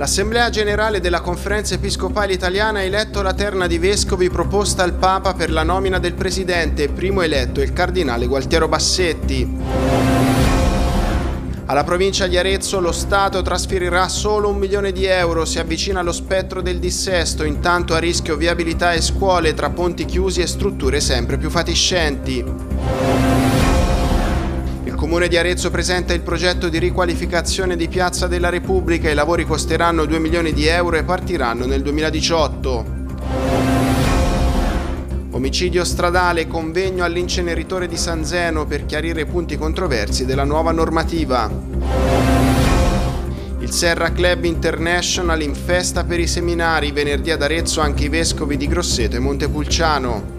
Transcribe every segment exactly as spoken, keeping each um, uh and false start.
L'Assemblea Generale della Conferenza Episcopale Italiana ha eletto la terna di vescovi proposta al Papa per la nomina del Presidente. Primo eletto è il Cardinale Gualtiero Bassetti. Alla provincia di Arezzo lo Stato trasferirà solo un milione di euro, si avvicina lo spettro del dissesto, intanto a rischio viabilità e scuole tra ponti chiusi e strutture sempre più fatiscenti. Il Comune di Arezzo presenta il progetto di riqualificazione di Piazza della Repubblica. I lavori costeranno due milioni di euro e partiranno nel duemiladiciotto. Omicidio stradale, convegno all'inceneritore di San Zeno per chiarire i punti controversi della nuova normativa. Il Serra Club International in festa per i seminari, venerdì ad Arezzo anche i vescovi di Grosseto e Montepulciano.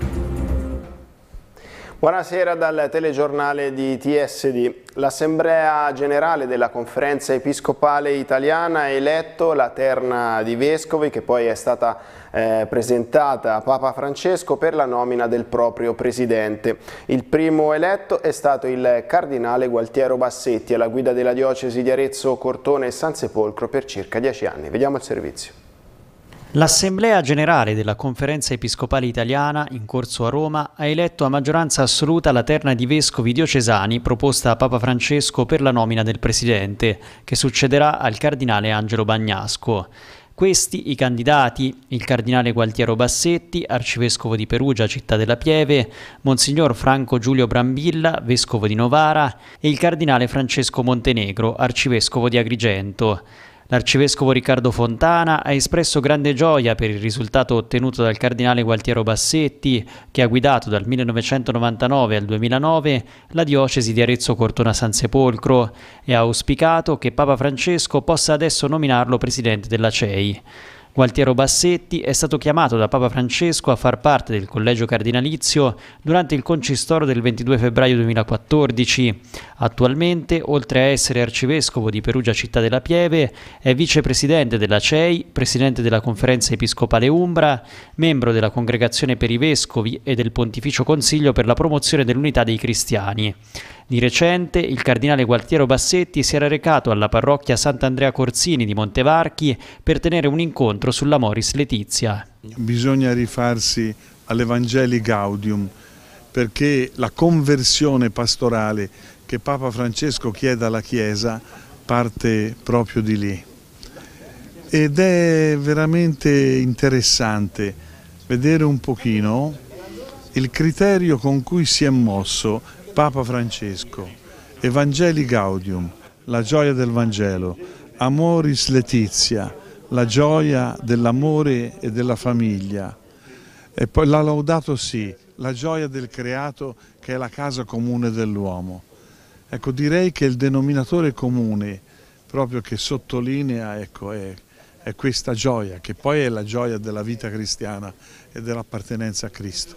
Buonasera dal telegiornale di T S D. L'Assemblea Generale della Conferenza Episcopale Italiana ha eletto la terna di vescovi che poi è stata eh, presentata a Papa Francesco per la nomina del proprio Presidente. Il primo eletto è stato il Cardinale Gualtiero Bassetti, alla guida della diocesi di Arezzo, Cortona e San Sepolcro per circa dieci anni. Vediamo il servizio. L'Assemblea Generale della Conferenza Episcopale Italiana, in corso a Roma, ha eletto a maggioranza assoluta la terna di vescovi diocesani proposta a Papa Francesco per la nomina del Presidente, che succederà al Cardinale Angelo Bagnasco. Questi i candidati: il Cardinale Gualtiero Bassetti, Arcivescovo di Perugia, Città della Pieve, Monsignor Franco Giulio Brambilla, Vescovo di Novara, e il Cardinale Francesco Montenegro, Arcivescovo di Agrigento. L'Arcivescovo Riccardo Fontana ha espresso grande gioia per il risultato ottenuto dal Cardinale Gualtiero Bassetti, che ha guidato dal millenovecentonovantanove al duemilanove la diocesi di Arezzo Cortona San Sepolcro, e ha auspicato che Papa Francesco possa adesso nominarlo Presidente della C E I. Gualtiero Bassetti è stato chiamato da Papa Francesco a far parte del collegio cardinalizio durante il concistoro del ventidue febbraio duemilaquattordici. Attualmente, oltre a essere arcivescovo di Perugia Città della Pieve, è vicepresidente della C E I, presidente della Conferenza Episcopale Umbra, membro della Congregazione per i Vescovi e del Pontificio Consiglio per la promozione dell'unità dei cristiani. Di recente il Cardinale Gualtiero Bassetti si era recato alla parrocchia Sant'Andrea Corsini di Montevarchi per tenere un incontro sulla Moris Laetitia. Bisogna rifarsi all'Evangelii Gaudium, perché la conversione pastorale che Papa Francesco chiede alla Chiesa parte proprio di lì. Ed è veramente interessante vedere un pochino il criterio con cui si è mosso Papa Francesco. Evangelii Gaudium, la gioia del Vangelo, Amoris Laetitia, la gioia dell'amore e della famiglia, e poi la Laudato Si, la gioia del creato che è la casa comune dell'uomo. Ecco, direi che il denominatore comune proprio che sottolinea, ecco, è, è questa gioia, che poi è la gioia della vita cristiana e dell'appartenenza a Cristo.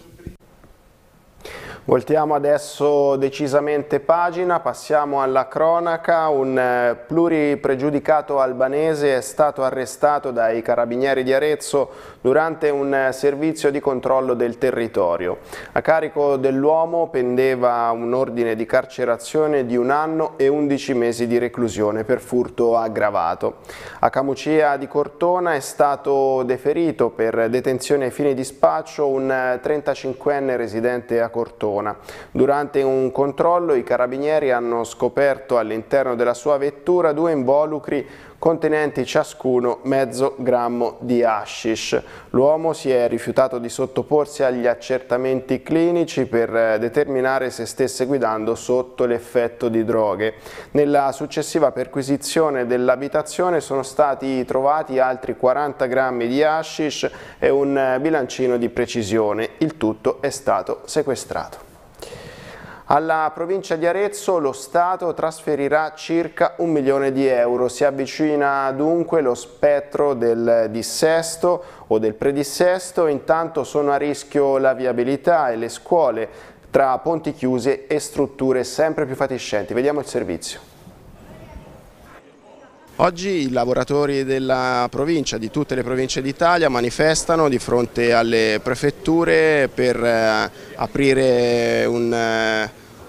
Voltiamo adesso decisamente pagina, passiamo alla cronaca. Un pluripregiudicato albanese è stato arrestato dai carabinieri di Arezzo durante un servizio di controllo del territorio. A carico dell'uomo pendeva un ordine di carcerazione di un anno e undici mesi di reclusione per furto aggravato. A Camucia di Cortona è stato deferito per detenzione ai fini di spaccio un trentacinquenne residente a Cortona. Durante un controllo i carabinieri hanno scoperto all'interno della sua vettura due involucri contenenti ciascuno mezzo grammo di hashish. L'uomo si è rifiutato di sottoporsi agli accertamenti clinici per determinare se stesse guidando sotto l'effetto di droghe. Nella successiva perquisizione dell'abitazione sono stati trovati altri quaranta grammi di hashish e un bilancino di precisione. Il tutto è stato sequestrato. Alla provincia di Arezzo lo Stato trasferirà circa un milione di euro. Si avvicina dunque lo spettro del dissesto o del predissesto, intanto sono a rischio la viabilità e le scuole tra ponti chiusi e strutture sempre più fatiscenti. Vediamo il servizio. Oggi i lavoratori della provincia, di tutte le province d'Italia, manifestano di fronte alle prefetture per eh, aprire un, eh,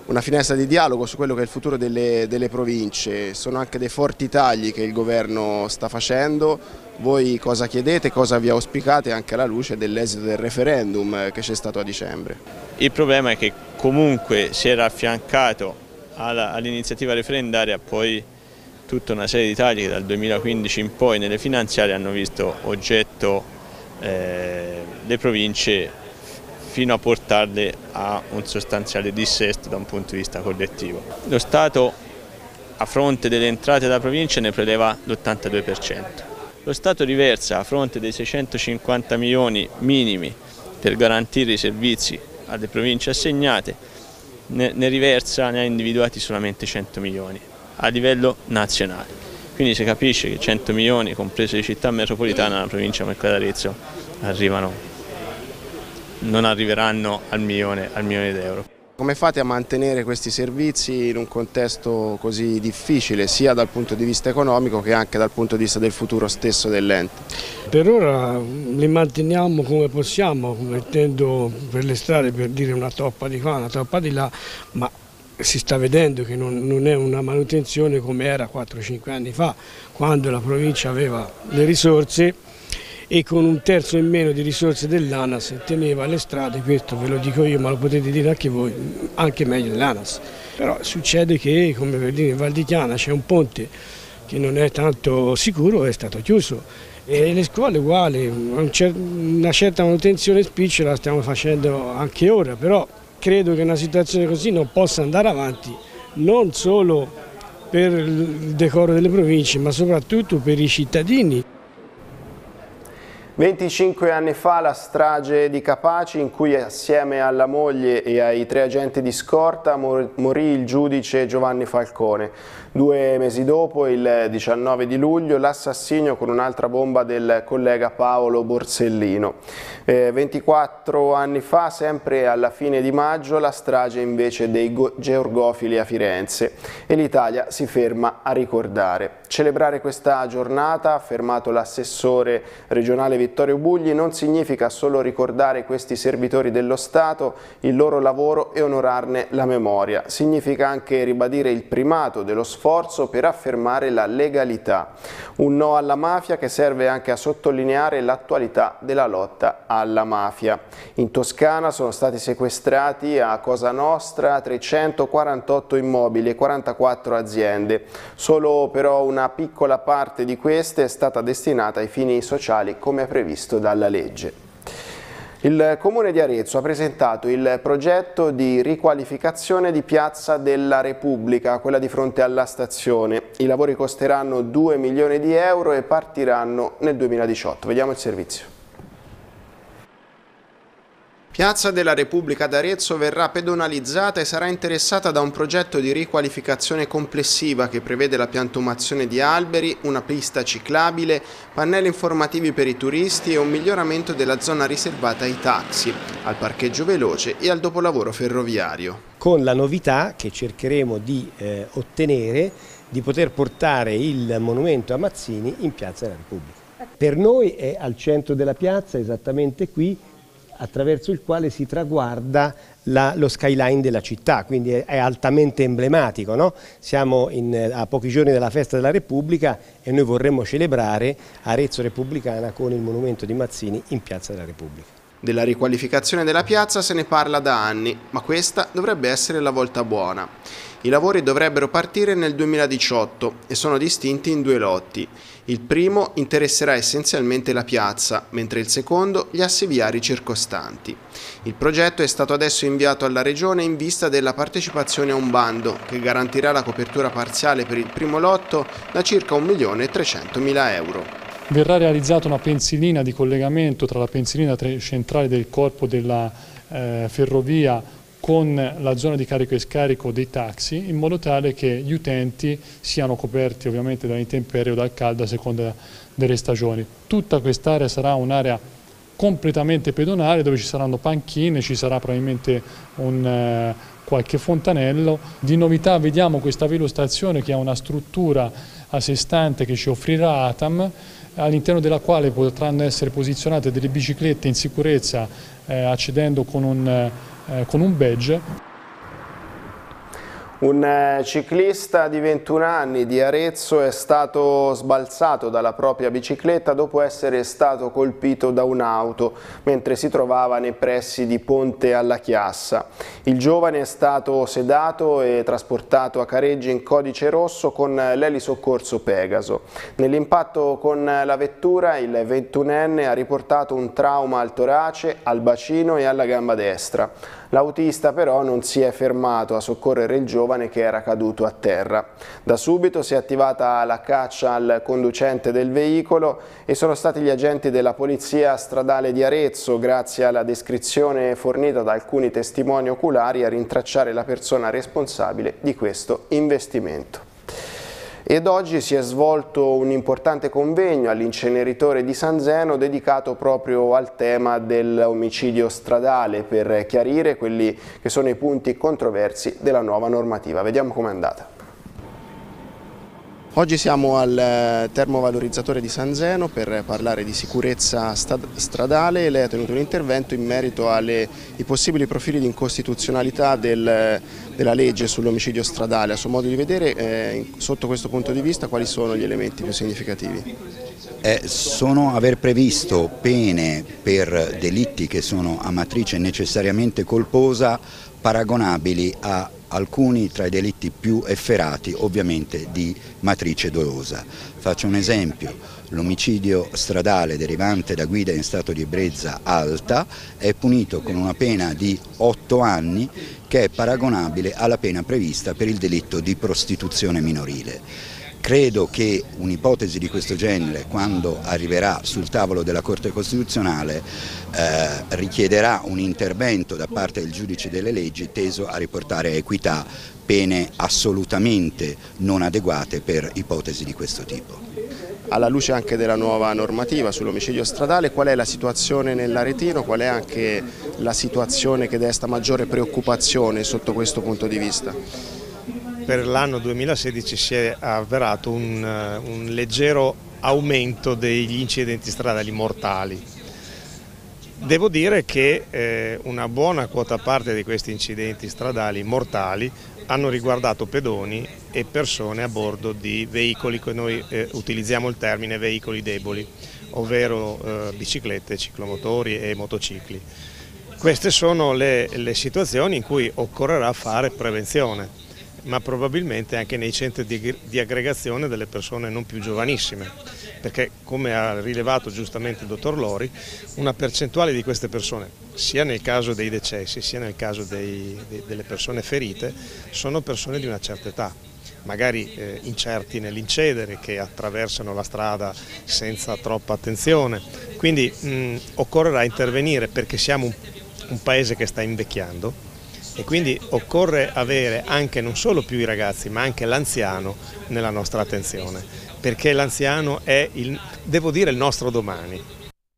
una finestra di dialogo su quello che è il futuro delle, delle province. Sono anche dei forti tagli che il governo sta facendo. Voi cosa chiedete, cosa vi auspicate anche alla luce dell'esito del referendum che c'è stato a dicembre? Il problema è che comunque si era affiancato all'iniziativa referendaria poi tutta una serie di tagli che dal duemilaquindici in poi nelle finanziarie hanno visto oggetto eh, le province fino a portarle a un sostanziale dissesto da un punto di vista collettivo. Lo Stato a fronte delle entrate della provincia ne preleva l'ottantadue per cento. Lo Stato riversa a fronte dei seicentocinquanta milioni minimi per garantire i servizi alle province assegnate, ne, ne riversa, ne ha individuati solamente cento milioni a livello nazionale. Quindi si capisce che cento milioni, comprese le città metropolitane, nella provincia come quella d'Arezzo, arrivano non arriveranno al milione, al milione d'euro. Come fate a mantenere questi servizi in un contesto così difficile, sia dal punto di vista economico che anche dal punto di vista del futuro stesso dell'ente? Per ora li manteniamo come possiamo, mettendo per le strade, per dire, una toppa di qua, una toppa di là, ma si sta vedendo che non, non è una manutenzione come era quattro cinque anni fa, quando la provincia aveva le risorse e con un terzo in meno di risorse dell'ANAS teneva le strade. Questo ve lo dico io, ma lo potete dire anche voi, anche meglio dell'ANAS. Però succede che, come per dire, in Val di Chiana c'è un ponte che non è tanto sicuro, è stato chiuso, e le scuole uguali, una certa manutenzione spicciola la stiamo facendo anche ora, però credo che una situazione così non possa andare avanti, non solo per il decoro delle province, ma soprattutto per i cittadini. venticinque anni fa la strage di Capaci, in cui assieme alla moglie e ai tre agenti di scorta morì il giudice Giovanni Falcone. Due mesi dopo, il diciannove di luglio, l'assassinio con un'altra bomba del collega Paolo Borsellino. Eh, ventiquattro anni fa, sempre alla fine di maggio, la strage invece dei georgofili a Firenze, e l'Italia si ferma a ricordare. Celebrare questa giornata, ha affermato l'assessore regionale Vittorio Bugli, non significa solo ricordare questi servitori dello Stato, il loro lavoro e onorarne la memoria. Significa anche ribadire il primato dello sforzo per affermare la legalità. Un no alla mafia che serve anche a sottolineare l'attualità della lotta alla mafia. In Toscana sono stati sequestrati a Cosa Nostra trecentoquarantotto immobili e quarantaquattro aziende. Solo però una piccola parte di queste è stata destinata ai fini sociali come previsto dalla legge. Il Comune di Arezzo ha presentato il progetto di riqualificazione di Piazza della Repubblica, quella di fronte alla stazione. I lavori costeranno due milioni di euro e partiranno nel duemiladiciotto. Vediamo il servizio. Piazza della Repubblica d'Arezzo verrà pedonalizzata e sarà interessata da un progetto di riqualificazione complessiva che prevede la piantumazione di alberi, una pista ciclabile, pannelli informativi per i turisti e un miglioramento della zona riservata ai taxi, al parcheggio veloce e al dopolavoro ferroviario. Con la novità che cercheremo di eh, ottenere di poter portare il monumento a Mazzini in Piazza della Repubblica. Per noi è al centro della piazza, esattamente qui, attraverso il quale si traguarda la, lo skyline della città, quindi è, è altamente emblematico, no? Siamo in, a pochi giorni dalla festa della Repubblica e noi vorremmo celebrare Arezzo Repubblicana con il monumento di Mazzini in Piazza della Repubblica. Della riqualificazione della piazza se ne parla da anni, ma questa dovrebbe essere la volta buona. I lavori dovrebbero partire nel duemiladiciotto e sono distinti in due lotti. Il primo interesserà essenzialmente la piazza, mentre il secondo gli assi viari circostanti. Il progetto è stato adesso inviato alla Regione in vista della partecipazione a un bando che garantirà la copertura parziale per il primo lotto da circa un milione e trecentomila euro. Verrà realizzata una pensilina di collegamento tra la pensilina centrale del corpo della eh, ferrovia con la zona di carico e scarico dei taxi, in modo tale che gli utenti siano coperti ovviamente dall'intemperie o dal caldo a seconda delle stagioni. Tutta quest'area sarà un'area completamente pedonale dove ci saranno panchine, ci sarà probabilmente un, eh, qualche fontanello. Di novità vediamo questa velostazione che ha una struttura a sé stante che ci offrirà ATAM, all'interno della quale potranno essere posizionate delle biciclette in sicurezza eh, accedendo con un, eh, con un badge. Un ciclista di ventuno anni di Arezzo è stato sbalzato dalla propria bicicletta dopo essere stato colpito da un'auto mentre si trovava nei pressi di Ponte alla Chiassa. Il giovane è stato sedato e trasportato a Careggi in codice rosso con l'elisoccorso Pegaso. Nell'impatto con la vettura il ventunenne ha riportato un trauma al torace, al bacino e alla gamba destra. L'autista però non si è fermato a soccorrere il giovane che era caduto a terra. Da subito si è attivata la caccia al conducente del veicolo e sono stati gli agenti della Polizia Stradale di Arezzo, grazie alla descrizione fornita da alcuni testimoni oculari, a rintracciare la persona responsabile di questo investimento. Ed oggi si è svolto un importante convegno all'inceneritore di San Zeno dedicato proprio al tema dell'omicidio stradale, per chiarire quelli che sono i punti controversi della nuova normativa. Vediamo com'è andata. Oggi siamo al termovalorizzatore di San Zeno per parlare di sicurezza stradale. Lei ha tenuto un intervento in merito ai possibili profili di incostituzionalità del, della legge sull'omicidio stradale. A suo modo di vedere, eh, sotto questo punto di vista, quali sono gli elementi più significativi? Eh, sono aver previsto pene per delitti che sono a matrice necessariamente colposa paragonabili a alcuni tra i delitti più efferati, ovviamente di matrice dolosa. Faccio un esempio: l'omicidio stradale derivante da guida in stato di ebbrezza alta è punito con una pena di otto anni, che è paragonabile alla pena prevista per il delitto di prostituzione minorile. Credo che un'ipotesi di questo genere, quando arriverà sul tavolo della Corte Costituzionale, eh, richiederà un intervento da parte del giudice delle leggi teso a riportare equità, pene assolutamente non adeguate per ipotesi di questo tipo. Alla luce anche della nuova normativa sull'omicidio stradale, qual è la situazione nell'Aretino, qual è anche la situazione che desta maggiore preoccupazione sotto questo punto di vista? Per l'anno duemilasedici si è avverato un, un leggero aumento degli incidenti stradali mortali. Devo dire che eh, una buona quota parte di questi incidenti stradali mortali hanno riguardato pedoni e persone a bordo di veicoli, che noi eh, utilizziamo il termine veicoli deboli, ovvero eh, biciclette, ciclomotori e motocicli. Queste sono le, le situazioni in cui occorrerà fare prevenzione, ma probabilmente anche nei centri di, di aggregazione delle persone non più giovanissime, perché, come ha rilevato giustamente il dottor Lori, una percentuale di queste persone, sia nel caso dei decessi sia nel caso dei, de, delle persone ferite, sono persone di una certa età, magari eh, incerti nell'incedere, che attraversano la strada senza troppa attenzione. Quindi mh, occorrerà intervenire, perché siamo un, un paese che sta invecchiando, e quindi occorre avere anche non solo più i ragazzi ma anche l'anziano nella nostra attenzione, perché l'anziano è, il, devo dire, il nostro domani.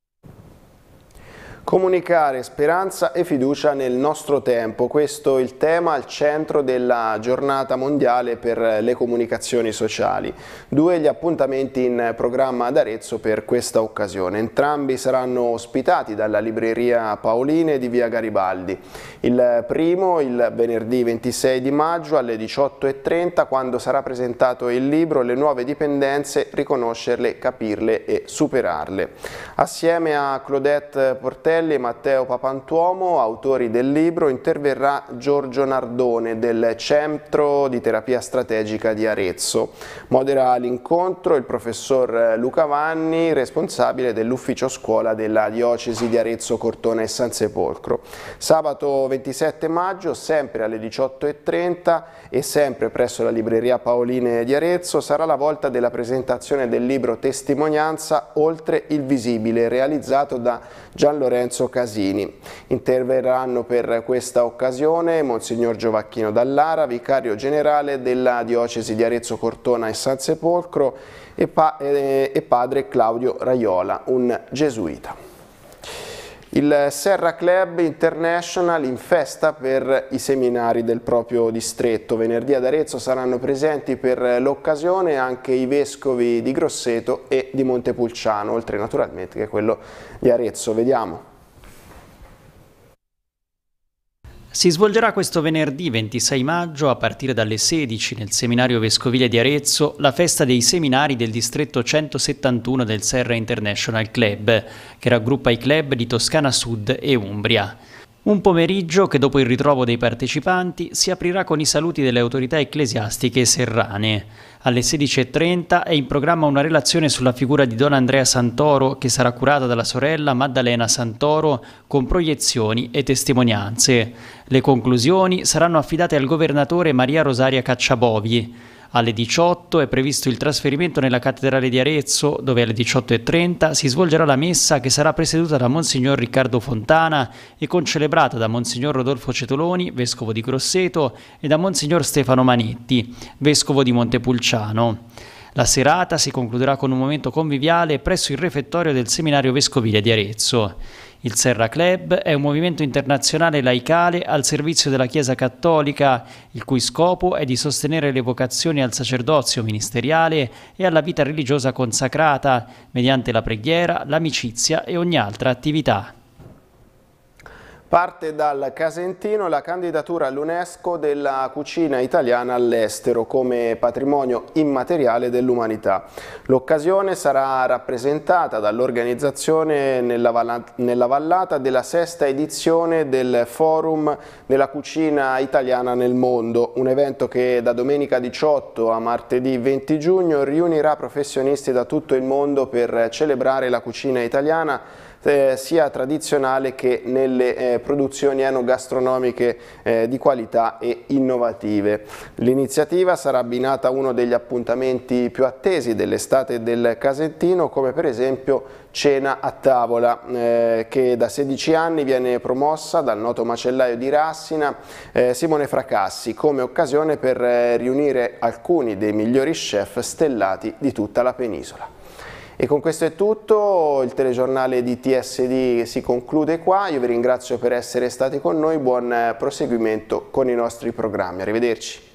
Comunicare speranza e fiducia nel nostro tempo, questo è il tema al centro della giornata mondiale per le comunicazioni sociali. Due gli appuntamenti in programma ad Arezzo per questa occasione. Entrambi saranno ospitati dalla libreria Paoline di via Garibaldi. Il primo il venerdì ventisei di maggio alle diciotto e trenta, quando sarà presentato il libro Le nuove dipendenze, riconoscerle, capirle e superarle. Assieme a Claudette Portelli e Matteo Papantuomo, autori del libro, interverrà Giorgio Nardone del Centro di Terapia Strategica di Arezzo. Modera l'incontro il professor Luca Vanni, responsabile dell'ufficio scuola della diocesi di Arezzo, Cortona e San Sepolcro. Sabato ventisette maggio, sempre alle diciotto e trenta e sempre presso la libreria Paoline di Arezzo, sarà la volta della presentazione del libro Testimonianza oltre il visibile, realizzato da Gian Lorenzo Casini. Interverranno per questa occasione Monsignor Giovacchino Dallara, vicario generale della diocesi di Arezzo, Cortona e San Sepolcro, e, pa e, e padre Claudio Raiola, un gesuita. Il Serra Club International in festa per i seminari del proprio distretto. Venerdì ad Arezzo saranno presenti per l'occasione anche i vescovi di Grosseto e di Montepulciano, oltre naturalmente che quello di Arezzo. Vediamo. Si svolgerà questo venerdì ventisei maggio a partire dalle sedici nel Seminario Vescovile di Arezzo la festa dei seminari del distretto centosettantuno del Serra International Club, che raggruppa i club di Toscana Sud e Umbria. Un pomeriggio che dopo il ritrovo dei partecipanti si aprirà con i saluti delle autorità ecclesiastiche serrane. Alle sedici e trenta è in programma una relazione sulla figura di Don Andrea Santoro che sarà curata dalla sorella Maddalena Santoro con proiezioni e testimonianze. Le conclusioni saranno affidate al governatore Maria Rosaria Cacciabovi. Alle diciotto è previsto il trasferimento nella cattedrale di Arezzo, dove alle diciotto e trenta si svolgerà la messa che sarà presieduta da Monsignor Riccardo Fontana e concelebrata da Monsignor Rodolfo Cetoloni, vescovo di Grosseto, e da Monsignor Stefano Manetti, vescovo di Montepulciano. La serata si concluderà con un momento conviviale presso il refettorio del Seminario Vescovile di Arezzo. Il Serra Club è un movimento internazionale laicale al servizio della Chiesa Cattolica, il cui scopo è di sostenere le vocazioni al sacerdozio ministeriale e alla vita religiosa consacrata, mediante la preghiera, l'amicizia e ogni altra attività. Parte dal Casentino la candidatura all'UNESCO della cucina italiana all'estero come patrimonio immateriale dell'umanità. L'occasione sarà rappresentata dall'organizzazione nella, nella vallata della sesta edizione del Forum della cucina italiana nel mondo, un evento che da domenica diciotto a martedì venti giugno riunirà professionisti da tutto il mondo per celebrare la cucina italiana Eh, sia tradizionale che nelle eh, produzioni enogastronomiche eh, di qualità e innovative. L'iniziativa sarà abbinata a uno degli appuntamenti più attesi dell'estate del Casentino, come per esempio Cena a tavola, eh, che da sedici anni viene promossa dal noto macellaio di Rassina eh, Simone Fracassi, come occasione per eh, riunire alcuni dei migliori chef stellati di tutta la penisola. E con questo è tutto, il telegiornale di T S D si conclude qua, io vi ringrazio per essere stati con noi, buon proseguimento con i nostri programmi, arrivederci.